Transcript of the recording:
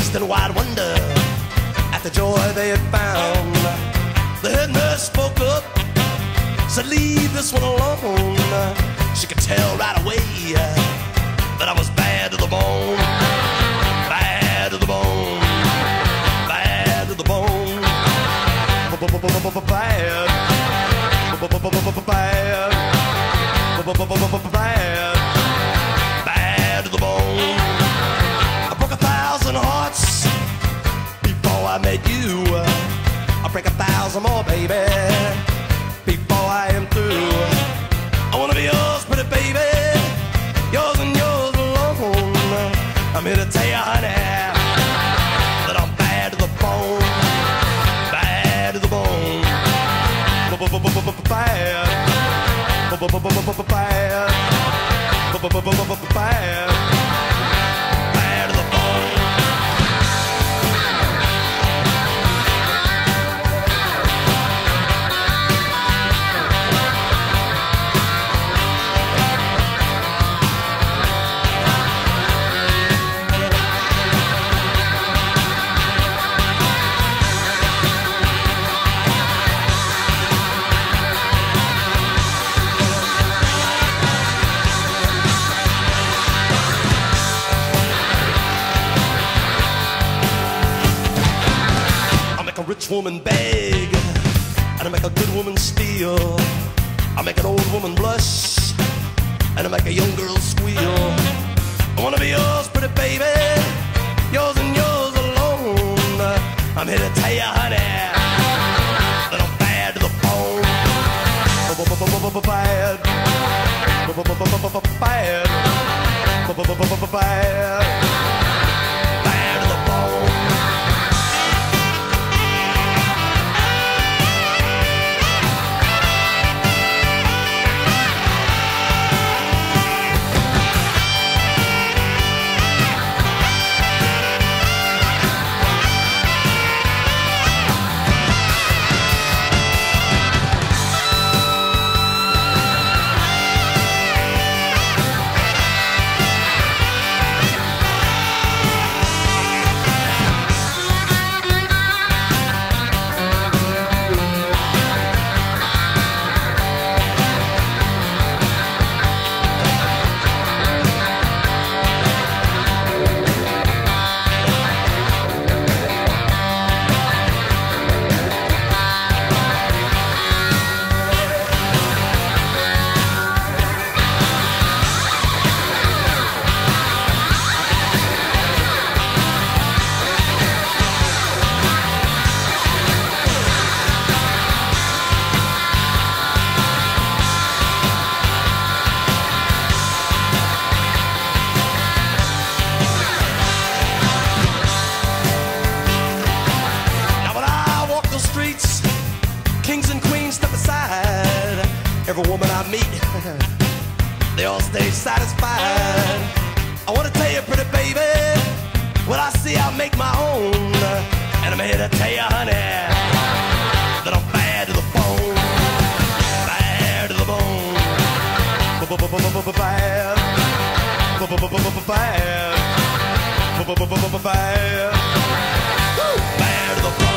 amazed in wide wonder at the joy they had found. The head nurse spoke up, said, leave this one alone. She could tell right away that I was bad to the bone. Bad to the bone. Bad to the bone. Bad. Bad. Bad. Bad to the bone. I broke 1,000 hearts before I met you. I'll break 1,000 more, baby, before I am through. I wanna be yours, pretty baby, yours and yours alone. I'm here to tell you, honey, that I'm bad to the bone. Bad to the bone. Bad. Bad. Bad to the bone. Rich woman beg, and I make a good woman steal. I make an old woman blush, and I make a young girl squeal. I wanna be yours, pretty baby, yours and yours alone. I'm here to tell you, honey, that I'm bad to the bone. Bad. Bad. Bad to the bone. Kings and queens step aside. Every woman I meet, they all stay satisfied. I wanna tell you, pretty baby, what I see I make my own. And I'm here to tell you, honey, that I'm bad to the bone. Bad to the bone. Bad. Bad. Bad. Bad to the bone.